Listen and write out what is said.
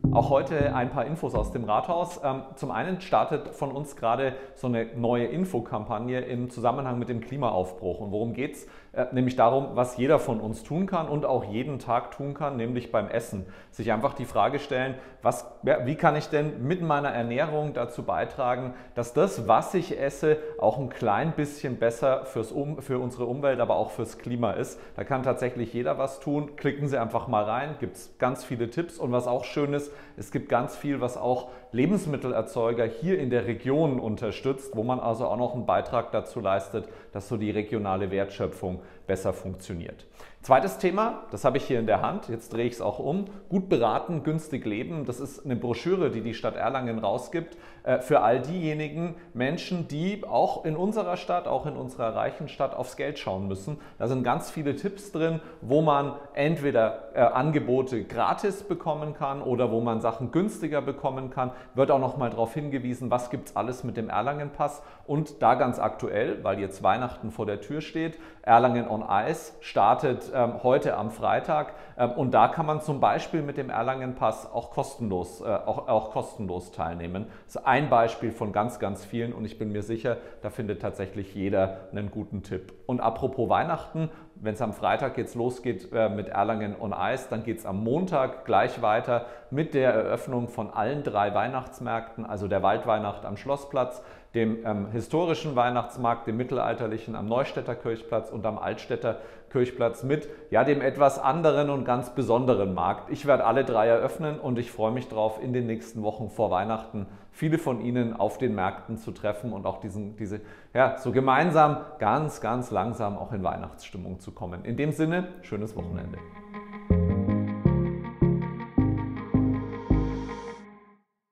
Auch heute ein paar Infos aus dem Rathaus. Zum einen startet von uns gerade so eine neue Infokampagne im Zusammenhang mit dem Klimaaufbruch. Und worum geht es? Nämlich darum, was jeder von uns tun kann und auch jeden Tag tun kann, nämlich beim Essen. Sich einfach die Frage stellen, wie kann ich denn mit meiner Ernährung dazu beitragen, dass das, was ich esse, auch ein klein bisschen besser für unsere Umwelt, aber auch fürs Klima ist. Da kann tatsächlich jeder was tun. Klicken Sie einfach mal rein, gibt es ganz viele Tipps. Und was auch schön ist, es gibt ganz viel, was auch Lebensmittelerzeuger hier in der Region unterstützt, wo man also auch noch einen Beitrag dazu leistet, dass so die regionale Wertschöpfung besser funktioniert. Zweites Thema, das habe ich hier in der Hand, jetzt drehe ich es auch um. Gut beraten, günstig leben. Das ist eine Broschüre, die die Stadt Erlangen rausgibt für all diejenigen Menschen, die auch in unserer Stadt, auch in unserer reichen Stadt aufs Geld schauen müssen. Da sind ganz viele Tipps drin, wo man entweder Angebote gratis bekommen kann oder wo man Sachen günstiger bekommen kann. Wird auch noch mal darauf hingewiesen, was gibt es alles mit dem Erlangen-Pass. Und da ganz aktuell, weil jetzt Weihnachten vor der Tür steht, Erlangen on Ice startet heute am Freitag und da kann man zum Beispiel mit dem Erlangen-Pass auch kostenlos teilnehmen. Das ist ein Beispiel von ganz, ganz vielen und ich bin mir sicher, da findet tatsächlich jeder einen guten Tipp. Und apropos Weihnachten, wenn es am Freitag jetzt losgeht mit Erlangen on Ice, dann geht es am Montag gleich weiter mit der Eröffnung von allen 3 Weihnachtsmärkten, also der Waldweihnacht am Schlossplatz, dem historischen Weihnachtsmarkt, dem mittelalterlichen am Neustädter Kirchplatz und am Altstädter Kirchplatz mit dem etwas anderen und ganz besonderen Markt. Ich werde alle 3 eröffnen und ich freue mich darauf, in den nächsten Wochen vor Weihnachten viele von Ihnen auf den Märkten zu treffen und auch so gemeinsam ganz, ganz langsam auch in Weihnachtsstimmung zu kommen. In dem Sinne, schönes Wochenende.